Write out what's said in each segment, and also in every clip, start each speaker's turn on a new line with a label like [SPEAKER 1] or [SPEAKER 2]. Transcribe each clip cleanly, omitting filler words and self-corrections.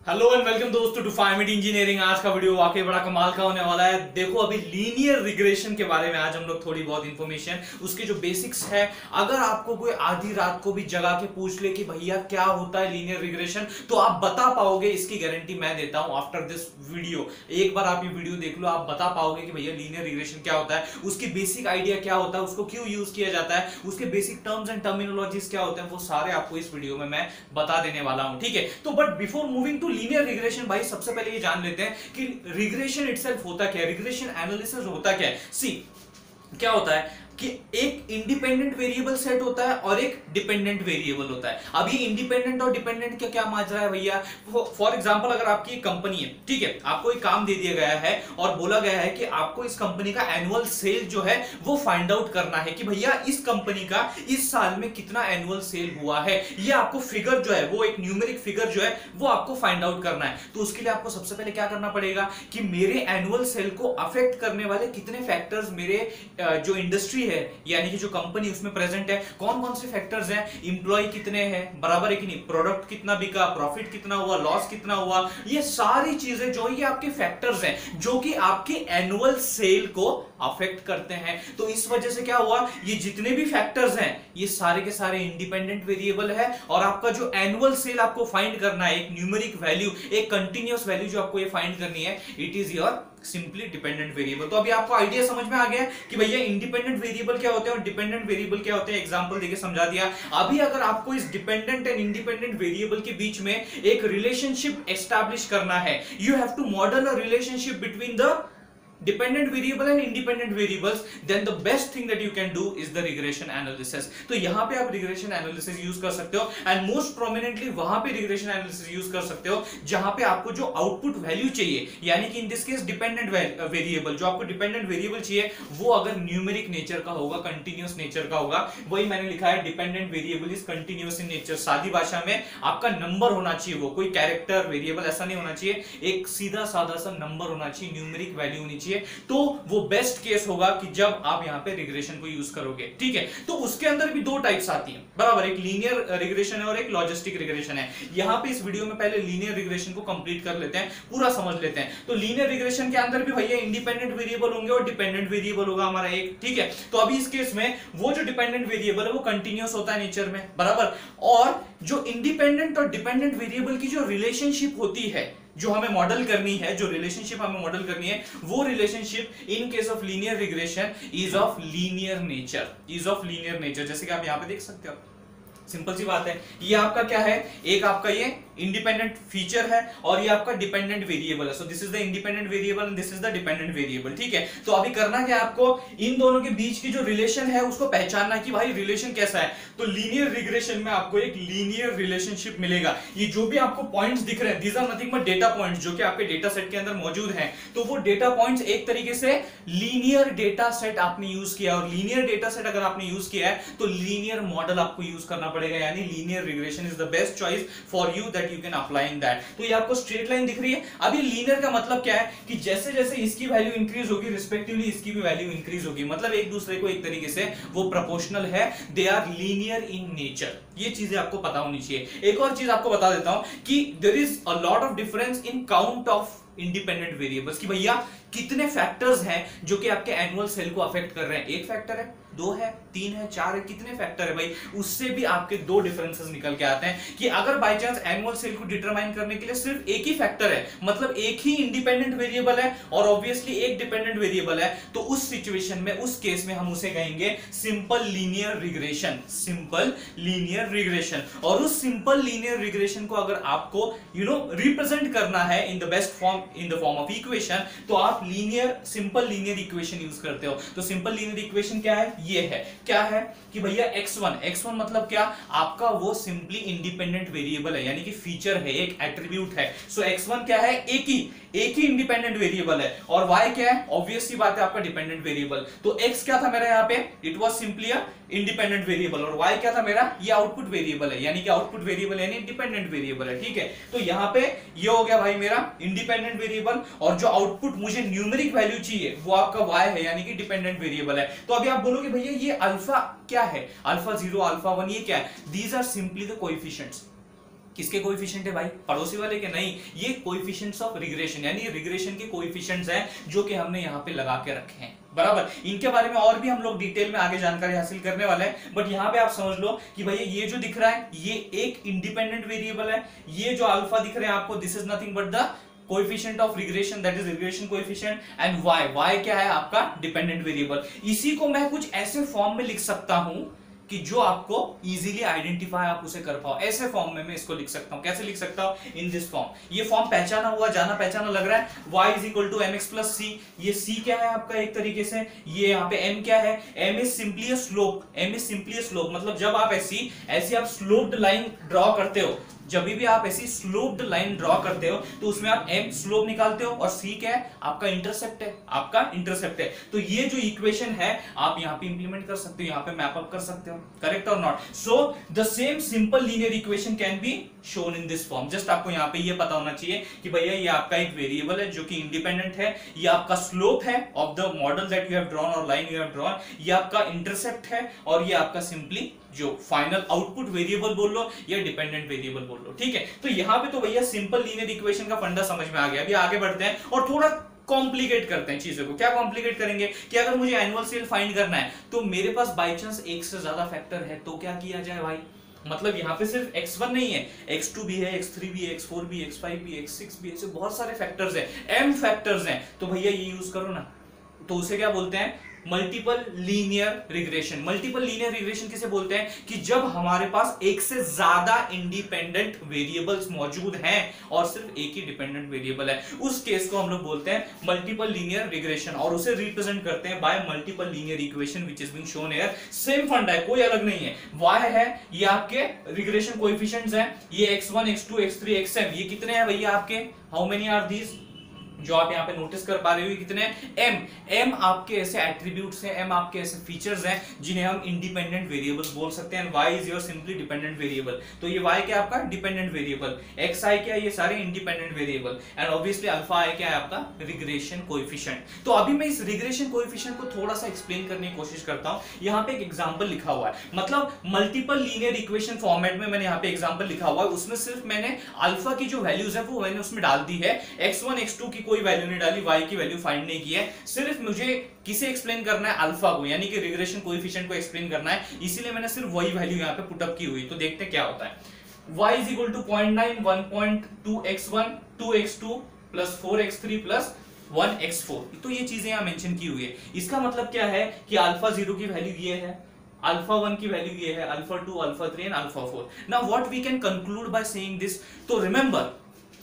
[SPEAKER 1] Hello and welcome दोस्तों to 5 minute engineering. आज का वीडियो वाकई बड़ा कमाल का होने वाला है। देखो अभी लीनियर रिग्रेशन के बारे में आज हम लोग थोड़ी बहुत इंफॉर्मेशन, उसके जो बेसिक्स है, अगर आपको कोई आधी रात को भी जगा के पूछ ले कि भैया क्या होता है लीनियर रिग्रेशन, तो आप बता पाओगे, इसकी गारंटी मैं देता हूं। आफ्टर दिस वीडियो एक बार आप ये वीडियो देख लो, आप बता पाओगे कि भैया लीनियर रिग्रेशन क्या होता है, उसकी बेसिक आइडिया क्या होता है, उसको क्यों यूज किया जाता है, उसके बेसिक टर्म्स एंड टर्मिनोलॉजीज क्या होते हैं, वो सारे आपको इस वीडियो में मैं बता देने वाला हूं। ठीक है, तो but before moving to linear regression, भाई सबसे पहले ये जान लेते हैं कि रिग्रेशन इटसेल्फ होता क्या है, रिग्रेशन एनालिसिस होता क्या है। सी क्या होता है कि एक इंडिपेंडेंट वेरिएबल सेट होता है और एक डिपेंडेंट वेरिएबल होता है। अब ये इंडिपेंडेंट और डिपेंडेंट का क्या माजरा है भैया। फॉर एग्जांपल अगर आपकी एक कंपनी है, ठीक है, आपको एक काम दे दिया गया है और बोला गया है कि आपको इस कंपनी का एनुअल सेल जो है वो फाइंड आउट करना है कि भैया इस कंपनी का इस साल में कितना एनुअल सेल हुआ है। ये आपको फिगर जो है, वो एक न्यूमेरिक फिगर जो है वो आपको फाइंड आउट करना है। तो उसके लिए आपको सबसे पहले क्या करना पड़ेगा कि मेरे एनुअल सेल को अफेक्ट करने वाले कितने फैक्टर्स मेरे जो इंडस्ट्री है, यानी कि जो कंपनी उसमें प्रेजेंट है, कौन कौन से फैक्टर्स हैं, इंप्लॉय कितने हैं, बराबर है कि नहीं, प्रोडक्ट कितना बिका, प्रॉफिट कितना हुआ, लॉस कितना हुआ, ये सारी चीजें जो ये आपके फैक्टर्स हैं जो कि आपके एनुअल सेल को अफेक्ट करते हैं। तो इस वजह से क्या हुआ, ये जितने भी फैक्टर्स हैं ये सारे के सारे इंडिपेंडेंट वेरिएबल है और आपका जो एनुअल सेल आपको फाइंड करना है, एक न्यूमेरिक वैल्यू, एक कंटिन्यूअस वैल्यू जो आपको ये फाइंड करनी है, it is your simply dependent variable. तो अभी आपको आइडिया समझ में आ गया कि भैया इंडिपेंडेंट वेरिएबल क्या होते हैं और डिपेंडेंट वेरिएबल क्या होते हैं। एग्जांपल देके समझा दिया। अभी अगर आपको इस डिपेंडेंट एंड इंडिपेंडेंट वेरिएबल के बीच में एक रिलेशनशिप एस्टैब्लिश करना है, you have to model a relationship between the dependent variable and independent variables, then the best thing that you can do is the regression analysis। तो यहां पे आप regression analysis use कर सकते हो and most prominently वहां पे regression analysis use कर सकते हो जहां पे आपको जो आउटपुट वैल्यू चाहिए, यानी कि in this case dependent variable, जो आपको डिपेंडेंट वेरिएबल चाहिए वो अगर न्यूमेरिक नेचर का होगा, कंटिन्यूअस नेचर का होगा, वही मैंने लिखा है dependent variable is continuous in nature. सादी भाषा में आपका नंबर होना चाहिए, वो कोई कैरेक्टर वेरिएबल ऐसा नहीं होना चाहिए, एक सीधा साधा सा नंबर होना चाहिए, न्यूमेरिक वैल्यू होनी चाहिए। तो वो बेस्ट केस होगा कि जब आप यहां पे रिग्रेशन को यूज करोगे। ठीक है, तो उसके अंदर भी दो टाइप्स आती हैं, बराबर, एक लीनियर रिग्रेशन है और एक लॉजिस्टिक रिग्रेशन है। यहां पे इस वीडियो में पहले लीनियर रिग्रेशन को कंप्लीट कर लेते हैं, पूरा समझ लेते हैं। तो लीनियर रिग्रेशन के अंदर भी भैया इंडिपेंडेंट वेरिएबल होंगे और डिपेंडेंट वेरिएबल होगा हमारा एक। ठीक है, तो अभी इस केस में वो जो डिपेंडेंट वेरिएबल है वो कंटिन्यूअस होता है नेचर में, बराबर, और जो इंडिपेंडेंट और डिपेंडेंट वेरिएबल की जो रिलेशनशिप होती है, जो हमें मॉडल करनी है, जो रिलेशनशिप हमें मॉडल करनी है, वो relationship in case of linear regression is of linear nature, is of linear nature. जैसे कि आप यहां पे देख सकते हो, सिंपल सी बात है, ये आपका क्या है, एक आपका ये इंडिपेंडेंट फीचर है और ये आपका डिपेंडेंट वेरिएबल है। So this is the independent variable and this is the dependent variable. ठीक है, तो अभी करना क्या है, आपको इन दोनों के बीच की जो रिलेशन है उसको पहचानना कि भाई रिलेशन कैसा है। तो लीनियर रिग्रेशन में आपको एक लीनियर रिलेशनशिप मिलेगा। ये जो भी आपको पॉइंट्स दिख रहे हैं, these are nothing but data points जो कि आपके डेटा सेट के अंदर मौजूद हैं। तो वो डेटा पॉइंट्स एक तरीके से लीनियर डेटा सेट आपने यूज किया, और लीनियर डेटा सेट अगर आपने यूज किया है तो लीनियर मॉडल आपको यूज करना पड़ेगा, यानी linear regression is the best choice for you that you can apply in that. तो ये आपको स्ट्रेट लाइन दिख रही है। अब ये लीनियर का मतलब क्या है कि जैसे जैसे इसकी वैल्यू इंक्रीज होगी, रिस्पेक्टिवली इसकी भी वैल्यू इंक्रीज होगी, मतलब एक दूसरे को एक तरीके से वो प्रोपोर्शनल है, they are linear in nature. ये चीजें आपको पता होनी चाहिए। एक और चीज आपको बता देता हूं कि there is a lot of difference in count of independent variables, कि भैया कितने फैक्टर्स हैं जो कि आपके एनुअल सेल को अफेक्ट कर रहे हैं। एक फैक्टर है, दो है, तीन है, चार है, कितने फैक्टर है भाई, उससे भी आपके दो डिफरेंसेस निकल के आते हैं। कि अगर बाय चांस एनुअल सेल को डिटरमाइन करने के लिए सिर्फ एक ही फैक्टर है, मतलब एक ही इंडिपेंडेंट वेरिएबल है और ऑब्वियसली एक डिपेंडेंट वेरिएबल है, तो उस सिचुएशन में, उस केस में हम उसे कहेंगे simple linear regression, simple linear regression. और उस सिंपल लीनियर रिग्रेशन को अगर आपको रिप्रेजेंट करना है in the best form, in the form of equation, तो आप linear, simple linear equation use करते हो। तो सिंपल लीनियर इक्वेशन क्या है, ये है, क्या है कि भैया x1 मतलब क्या, आपका वो सिंपली इंडिपेंडेंट वेरिएबल है, यानी कि फीचर है, एक एट्रीब्यूट है। सो x1 क्या है, एक ही इंडिपेंडेंट वेरिएबल है, और y क्या है, ऑब्वियस सी बात है आपका डिपेंडेंट वेरिएबल। तो x क्या था मेरा यहाँ पे, it was simply a independent variable, और y क्या था मेरा, ये आउटपुट वेरिएबल है, यानी कि आउटपुट वेरिएबल यानी डिपेंडेंट वेरिएबल है। ठीक है, तो यहाँ पे ये हो गया भाई मेरा इंडिपेंडेंट वेरिएबल, और जो आउटपुट मुझे न्यूमेरिक वैल्यू चाहिए वो आपका y है, यानी कि डिपेंडेंट वेरिएबल है। तो अभी आप बोलोगे भैया ये अल्फा क्या है, अल्फा 0, अल्फा 1, ये क्या है, these are simply the coefficients. किसके कोएफिशिएंट है भाई? पड़ोसी वाले के नहीं, ये कोएफिशिएंट्स ऑफ रिग्रेशन, यानी रिग्रेशन के कोएफिशिएंट्स हैं जो कि हमने यहाँ पे लगा के रखे हैं, बराबर। इनके बारे में और भी हम लोग डिटेल में आगे जानकारी हासिल करने वाले हैं, बट यहाँ पे आप समझ लो कि भैया ये जो दिख रहा है ये एक इंडिपेंडेंट वेरिएबल है, ये जो अल्फा दिख रहे हैं आपको, this is nothing but the coefficient of regression, that is regression coefficient, and y क्या है आपका डिपेंडेंट वेरिएबल। इसी को मैं कुछ ऐसे फॉर्म में लिख सकता हूं कि जो आपको इजीली आइडेंटिफाई आप उसे कर पाओ, ऐसे फॉर्म में मैं इसको लिख सकता हूं। कैसे लिख सकता हूं? In this form. ये फॉर्म पहचाना हुआ, जाना पहचाना लग रहा है, y is equal to mx plus c। ये c क्या है आपका एक तरीके से, ये यहाँ पे m क्या है, m is simply a slope, m is simply a slope, मतलब जब आप ऐसी आप स्लोप्ड लाइन ड्रॉ करते हो, जब भी आप ऐसी स्लोप्ड लाइन ड्रॉ करते हो तो उसमें आप m स्लोप निकालते हो और c क्या है आपका इंटरसेप्ट है, आपका इंटरसेप्ट है। तो ये जो इक्वेशन है आप यहाँ पे इंप्लीमेंट कर सकते हो, यहाँ पे मैप अप कर सकते हो, करेक्ट और not? So the same simple linear equation can be shown in this form. Just आपको यहाँ पे ये पता होना चाहिए कि भैया ये आपका एक वेरिएबल है जो कि इंडिपेंडेंट है, ये आपका स्लोप है of the model that you have drawn और लाइन यू हैव ड्रॉन, ये आपका इंटरसेप्ट है और ये आपका सिंपली जो फाइनल आउटपुट वेरिएबल बोल लो या डिपेंडेंट वेरिएबल बोल लो, ठीक है। तो यहाँ पे तो भैया सिंपल लीनियर इक्वेशन का फंडा समझ में आ गया। अभी आगे बढ़ते हैं और थोड़ा कॉम्प्लिकेट करते हैं चीजों को। क्या कॉम्प्लिकेट करेंगे कि अगर मुझे एनुअल सेल फाइंड करना है तो मेरे पास बाई चांस एक से ज्यादा फैक्टर है तो क्या किया जाए भाई? मतलब यहाँ पे सिर्फ x1 नहीं है, x2 भी है, x3 भी है, x4 भी, x5 भी, x6 भी, ऐसे बहुत सारे फैक्टर्स हैं, m फैक्टर्स हैं। तो भैया ये यूज करो ना, तो उसे क्या बोलते हैं? Multiple linear regression. Multiple linear regression किसे बोलते हैं? कि जब हमारे पास एक से ज्यादा इंडिपेंडेंट वेरिएबल्स मौजूद हैं और सिर्फ एक ही डिपेंडेंट वेरिएबल है, उस केस को हम लोग बोलते हैं मल्टीपल लीनियर रिग्रेशन और उसे रिप्रेजेंट करते हैं by multiple linear equation which is being shown here. Same फंडा है, कोई अलग नहीं है। y है, ये आपके रिग्रेशन कोएफिशिएंट्स हैं, ये x1 x2 x3 xm, ये कितने हैं भैया आपके? How many are these? जो आप यहाँ पे नोटिस कर पा रहे हो कितने? m आपके ऐसे एट्रीब्यूट्स हैं, m आपके ऐसे फीचर्स हैं जिन्हें हम इंडिपेंडेंट वेरिएबल्स बोल सकते हैं। y is your simply dependent variable. तो ये y क्या आपका? Dependent variable. xi क्या? ये सारे independent variable. And obviously alpha i क्या है आपका? Regression coefficient. तो अभी मैं इस रिग्रेशन कोएफिशिएंट को थोड़ा सा एक्सप्लेन करने की कोशिश करता हूं। यहाँ पे एक एग्जांपल लिखा हुआ है, मतलब मल्टीपल लीनियर इक्वेशन फॉर्मेट में मैंने यहाँ पे एग्जांपल लिखा हुआ है, उसमें सिर्फ मैंने अल्फा की जो वैल्यूज है वो मैंने उसमें डाल दी है। x1 x2 की कोई वैल्यू नहीं डाली, y की वैल्यू फाइंड नहीं की है, सिर्फ मुझे किसे एक्सप्लेन करना है? अल्फा को, यानी कि रिग्रेशन कोएफिशिएंट को एक्सप्लेन करना है, इसीलिए मैंने सिर्फ वही वैल्यू यहाँ पे पुट अप की हुई। तो देखते हैं क्या होता है। y is equal to 0.9 1.2x1 2x2 plus 4x3 plus 1x4। तो ये चीजें यहाँ मेंशन की हुई है। इसका मतलब क्या है कि अल्फा 0 की वैल्यू ये है, अल्फा 1 की वैल्यू ये है, alpha 2 alpha 3 and alpha 4। Now what we can conclude by saying this? तो रिमेंबर,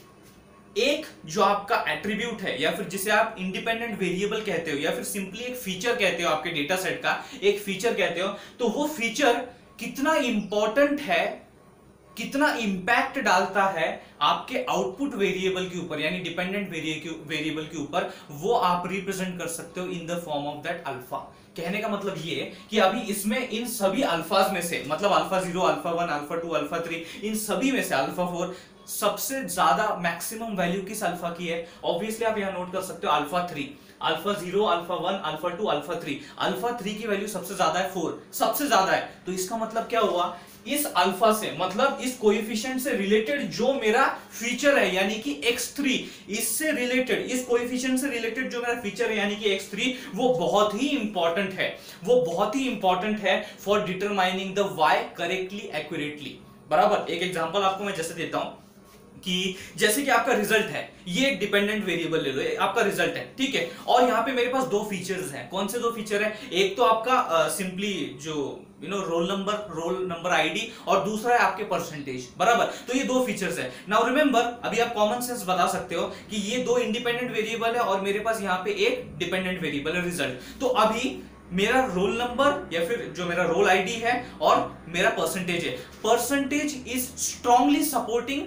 [SPEAKER 1] एक जो आपका एट्रीब्यूट है या फिर जिसे आप इंडिपेंडेंट वेरिएबल कहते हो या फिर सिंपली एक फीचर कहते हो, आपके डेटा सेट का एक फीचर कहते हो, तो वो फीचर कितना इंपॉर्टेंट है, कितना इंपैक्ट डालता है आपके आउटपुट वेरिएबल के ऊपर, यानी डिपेंडेंट वेरिएबल के ऊपर, वो आप रिप्रेजेंट कर सकते हो in the form of that alpha. कहने का मतलब ये है कि अभी इसमें इन सभी अल्फाज में से, मतलब अल्फा 0 अल्फा 1 अल्फा 2 अल्फा 3, इन सभी में से अल्फा 4 सबसे ज्यादा मैक्सिमम वैल्यू किस अल्फा की है? ऑब्वियसली आप यहां नोट कर सकते हो alpha 3, alpha 0 alpha 1 alpha 2 alpha 3। Alpha 3 की वैल्यू सबसे ज्यादा है 4, सबसे ज्यादा है। तो इसका मतलब क्या हुआ? इस अल्फा से, मतलब इस कोएफिशिएंट से रिलेटेड जो मेरा फीचर है यानी कि x3, इससे रिलेटेड, इस कोएफिशिएंट से रिलेटेड जो मेरा फीचर है यानी कि x3, वो बहुत ही इंपॉर्टेंट है, वो बहुत ही इंपॉर्टेंट है for determining the y correctly accurately. बराबर। एक एग्जांपल आपको मैं जैसे देता हूं कि जैसे कि आपका रिजल्ट है, ये एक डिपेंडेंट वेरिएबल ले लो, आपका रिजल्ट है, ठीक है, और यहाँ पे मेरे पास दो फीचर्स हैं। कौन से दो फीचर है? एक तो आपका सिंपली जो रोल नंबर आईडी, और दूसरा है आपके परसेंटेज। बराबर। तो ये दो फीचर्स है। नाउ रिमेंबर, अभी आप कॉमन सेंस बता सकते हो कि ये दो इंडिपेंडेंट वेरिएबल है और मेरे पास यहाँ पे एक डिपेंडेंट वेरिएबल है रिजल्ट। तो अभी मेरा रोल नंबर या फिर जो मेरा रोल आईडी है और मेरा परसेंटेज है, percentage is strongly supporting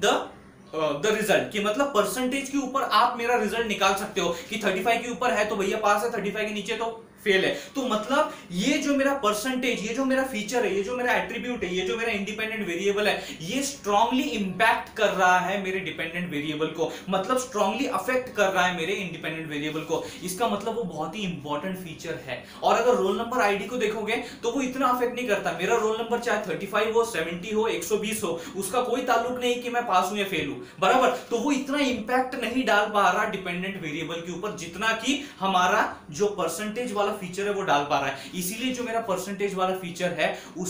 [SPEAKER 1] the result, कि मतलब परसेंटेज के ऊपर आप मेरा रिजल्ट निकाल सकते हो कि 35 के ऊपर है तो भैया पास है, 35 के नीचे तो फेल है। तो मतलब ये जो मेरा परसेंटेज, ये जो मेरा फीचर है, ये जो मेरा एट्रीब्यूट है, ये जो मेरा इंडिपेंडेंट वेरिएबल है, ये स्ट्रांगली इंपैक्ट कर रहा है मेरे डिपेंडेंट वेरिएबल को, मतलब स्ट्रांगली अफेक्ट कर रहा है मेरे इंडिपेंडेंट वेरिएबल को। इसका मतलब वो बहुत ही इंपॉर्टेंट फीचर है। और अगर रोल नंबर आईडी को देखोगे तो वो इतना अफेक्ट नहीं करता। मेरा रोल नंबर चाहे 35 हो, 70 हो, 120 हो, उसका कोई ताल्लुक नहीं कि मैं पास हूं या फेल हूं, बराबर। तो वो इतना इंपैक्ट नहीं डाल पा रहा डिपेंडेंट वेरिएबल के ऊपर जितना कि हमारा जो परसेंटेज वाला फीचर है वो डाल पा रहा है। इसीलिए जो मेरा परसेंटेज वाला फीचर है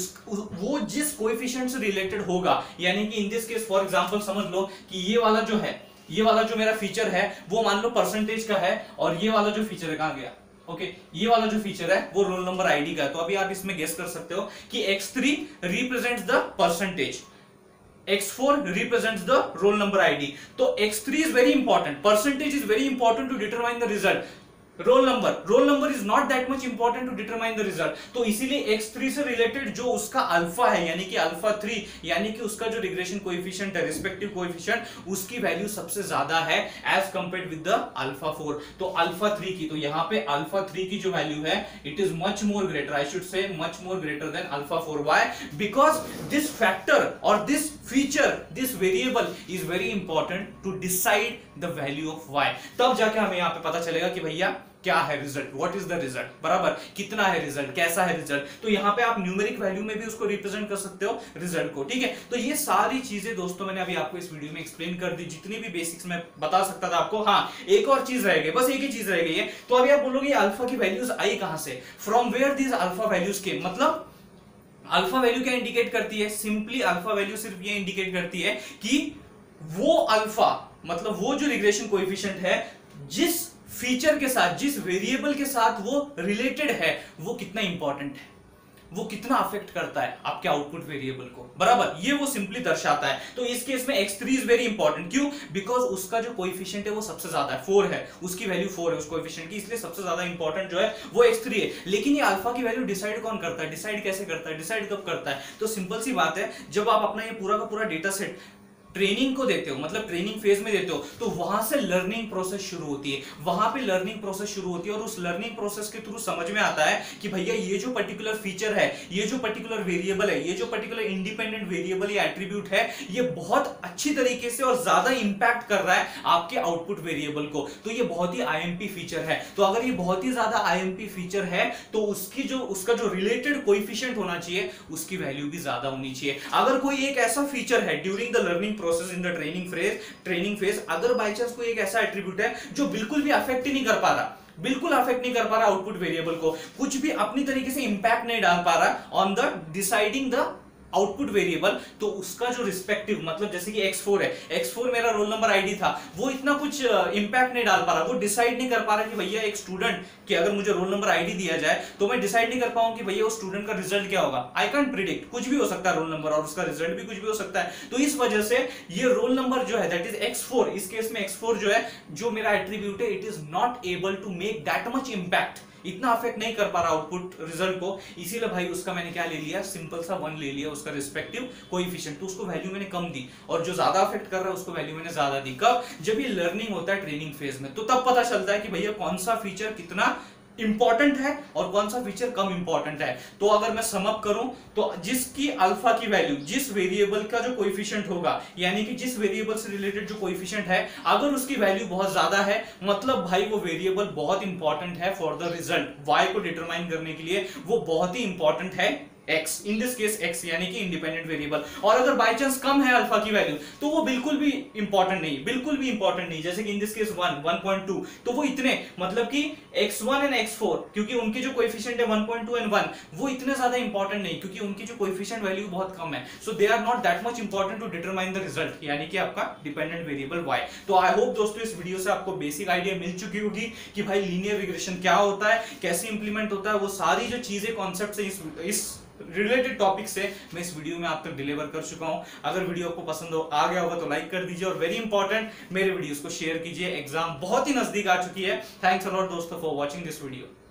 [SPEAKER 1] वो जिस कोएफिशिएंट से रिलेटेड होगा, यानी कि in this case for example समझ लो कि ये वाला जो है, ये वाला जो मेरा फीचर है वो मान लो परसेंटेज का है, और ये वाला जो फीचर है, कहां गया, ओके, ये वाला जो फीचर है वो रोल नंबर आईडी का है। तो अभी आप इसमें गेस कर सकते हो कि x3 represents the percentage, x4 represents the roll number ID. तो x3 is very important, percentage is very important to determine the result. roll number is not that much important to determine the result. तो इसीलिए x3 से related जो उसका alpha है, यानी कि alpha 3, यानी कि उसका जो रिग्रेशन कोएफिशिएंट है, रिस्पेक्टिव कोएफिशिएंट, उसकी वैल्यू सबसे ज्यादा है as compared with the alpha 4। तो अल्फा 3 की, तो यहाँ पे अल्फा 3 की जो वैल्यू है it is much more greater, I should say much more greater than alpha 4। Why? Because this factor और this feature, this variable is very important to decide the value of y। तब जाके हमें यहाँ पे पता चलेगा कि भैया क्या है result, what is the result, बराबर, कितना है रिजल्ट, कैसा है रिजल्ट। तो यहाँ पे आप न्यूमेरिक वैल्यू में भी उसको रिप्रेजेंट कर सकते हो रिजल्ट को, ठीक है। तो ये सारी चीजें दोस्तों मैंने अभी आपको इस वीडियो में एक्सप्लेन कर दी, जितनी भी बेसिक्स मैं बता सकता था आपको। हाँ, एक और चीज रह गई, बस एक ही चीज रह गई है। तो अभी आप बोलोगे अल्फा की वैल्यूज आई कहां से, from where these alpha values के, मतलब अल्फा वैल्यू क्या इंडिकेट करती है, सिंपली अल्फा वैल्यू सिर्फ ये इंडिकेट करती है कि वो अल्फा, मतलब वो जो रिग्रेशन कोएफिशिएंट है जिस फीचर के साथ, जिस वेरिएबल के साथ वो रिलेटेड है, वो कितना इंपॉर्टेंट है, वो कितना अफेक्ट करता है आपके आउटपुट वेरिएबल को, बराबर, ये वो सिंपली दर्शाता है। तो इस केस में x3 इज वेरी इंपॉर्टेंट, क्यों? बिकॉज उसका जो कोएफिशिएंट है वो सबसे ज्यादा है, 4 है, उसकी वैल्यू 4 है उस कोएफिशिएंट की, इसलिए सबसे ज्यादा इंपॉर्टेंट जो है वो x3 है। लेकिन ये अल्फा की वैल्यू डिसाइड कौन करता है, डिसाइड कैसे करता है, डिसाइड कब करता है? तो सिंपल सी बात है, जब आप अपना ये पूरा का पूरा डेटा सेट ट्रेनिंग को देते हो, मतलब ट्रेनिंग फेज में देते हो, तो वहां से लर्निंग प्रोसेस शुरू होती है, वहां पे लर्निंग प्रोसेस शुरू होती है, और उस लर्निंग प्रोसेस के थ्रू समझ में आता है कि भैया ये जो पर्टिकुलर फीचर है, ये जो पर्टिकुलर वेरिएबल है, ये जो पर्टिकुलर इंडिपेंडेंट वेरिएबल या एट्रीब्यूट है, ये बहुत अच्छी तरीके से और ज्यादा इंपैक्ट कर रहा है आपके आउटपुट वेरिएबल को। तो ये बहुत ही आईएमपी फीचर है। तो अगर ये बहुत ही ज्यादा आईएमपी फीचर है तो उसका जो रिलेटेड कोएफिशिएंट होना चाहिए उसकी वैल्यू भी ज्यादा होनी चाहिए। अगर कोई एक ऐसा फीचर है during the learning process in the training phase, अगर बाय चांस कोई एक ऐसा एट्रीब्यूट है जो बिल्कुल भी अफेक्ट ही नहीं कर पा रहा, बिल्कुल अफेक्ट नहीं कर पा रहा आउटपुट वेरिएबल को, कुछ भी अपनी तरीके से इंपैक्ट नहीं डाल पा रहा on the deciding the output variable, तो उसका जो रिस्पेक्टिव, मतलब जैसे कि x4 है, x4 मेरा रोल नंबर आईडी था, वो इतना कुछ इंपैक्ट नहीं डाल पा रहा, वो डिसाइड नहीं कर पा रहा कि भैया एक स्टूडेंट कि अगर मुझे रोल नंबर आईडी दिया जाए तो मैं डिसाइड नहीं कर पाऊंगा कि भैया उस स्टूडेंट का रिजल्ट क्या होगा। आई कैंट प्रिडिक्ट, कुछ भी हो सकता है रोल नंबर, और उसका रिजल्ट भी कुछ भी हो सकता है। तो इस वजह से ये रोल नंबर जो है दैट इज x4, इस केस में x4 जो है, जो मेरा एट्रीब्यूट है, it is not able to make that much impact, इतना अफेक्ट नहीं कर पा रहा आउटपुट रिजल्ट को, इसीलिए भाई उसका मैंने क्या ले लिया, सिंपल सा 1 ले लिया, उसका रिस्पेक्टिव कोएफिशिएंट। तो उसको वैल्यू मैंने कम दी, और जो ज्यादा अफेक्ट कर रहा है उसको वैल्यू मैंने ज्यादा दी। कब? जब ये लर्निंग होता है ट्रेनिंग फेज में, तो तब पता चलता है कि भैया कौन सा फीचर कितना इंपॉर्टेंट है और कौन सा फीचर कम इंपॉर्टेंट है। तो अगर मैं सम अप करूं तो जिसकी अल्फा की वैल्यू, जिस वेरिएबल का जो कोएफिशिएंट होगा, यानी कि जिस वेरिएबल से रिलेटेड जो कोएफिशिएंट है, अगर उसकी वैल्यू बहुत ज्यादा है, मतलब भाई वो वेरिएबल बहुत इंपॉर्टेंट है फॉर द रिजल्ट, y को डिटरमाइन करने के लिए वो बहुत ही इंपॉर्टेंट है x, in this case x, यानी कि इंडिपेंडेंट वेरिएबल। और अगर बाय चांस कम है अल्फा की वैल्यू तो वो बिल्कुल भी इंपॉर्टेंट नहीं, बिल्कुल भी इंपॉर्टेंट नहीं। जैसे कि इन दिस केस 1, 1.2, तो वो इतने, मतलब कि x1 एंड x4, क्योंकि उनके जो कोएफिशिएंट है 1.2 एंड 1, वो इतने ज्यादा इंपॉर्टेंट नहीं, क्योंकि उनकी जो कोएफिशिएंट वैल्यू बहुत कम है, so they are not that much important to determine the result, यानी कि आपका डिपेंडेंट वेरिएबल y। तो आई होप दोस्तों इस वीडियो से आपको बेसिक आइडिया मिल चुकी होगी कि भाई लीनियर रिग्रेशन क्या होता है, कैसे इंप्लीमेंट होता है, वो सारी जो चीजें कॉन्सेप्ट है इस रिलेटेड टॉपिक से मैं इस वीडियो में आप तक डिलीवर कर चुका हूं। अगर वीडियो आपको पसंद आ गया होगा तो लाइक कर दीजिए, और वेरी इंपॉर्टेंट, मेरे वीडियोस को शेयर कीजिए। एग्जाम बहुत ही नजदीक आ चुकी है। थैंक्स अ लॉट दोस्तों फॉर वॉचिंग दिस वीडियो।